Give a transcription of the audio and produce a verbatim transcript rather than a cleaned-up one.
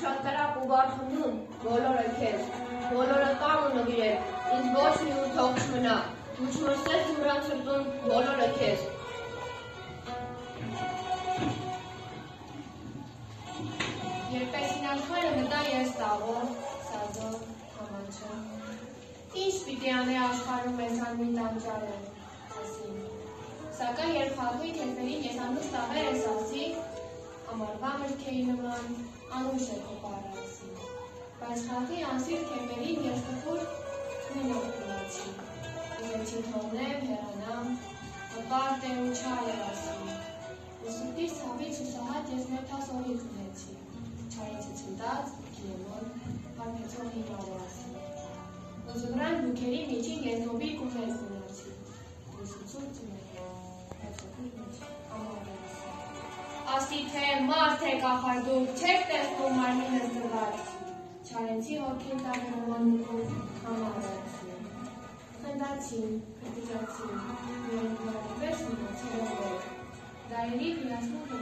Ուշադրակ ու բարխնդում բոլորը քեզ, բոլորը տան ու նվիրել, ինձ ոչ մի ու թող չմնա, ու չմրսես իմրան սրտում բոլորը քեզ։ Երբեսին աշխարհը մտա ես տաղով, սազով, համաչը։ Ինչ պիտի անե աշխարհում մեզ անմի տանջարը, ասին։ Սակայն երբ խաղի քեֆերին ես անուշ տաղեր ես ասի, ամարվա մրքեի նման, անուշ է քո պարացի։ Բայց խաղի անսիր քեֆերին ես տխուր նույնով կնացի։ Ուզեցի թողնեմ, հեռանամ, հպարտ է ու չար է ասի։ Ու սրտիս ցավից ու սահատ ես նեթաս օրից ունեցի։ Չարի ցցնդած, գիեմոն, հարբեցող հիմար է ասի։ Ու զմրան բուքերի միջին ես նոբի կուներ կունացի։ Ու սուցուր ծուներ, բայց օգուր մեջ ամար է ասի։ Ասի թե մարդ եք ախար դուք, չեք տեսնում մարմինս դված։ Չարեցի հոգին տաղերոման նուկով համար է ասի։ Խնդացին, կրտիջացին, միայն նարդպես մնացել է վեր։ Դայերի վիրասնուկը